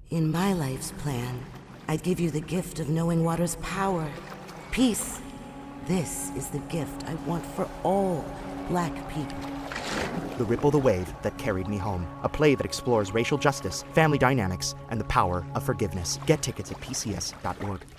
In my life's plan, I'd give you the gift of knowing water's power. Peace. This is the gift I want for all Black people. The Ripple the Wave That Carried Me Home, a play that explores racial justice, family dynamics, and the power of forgiveness. Get tickets at pcs.org.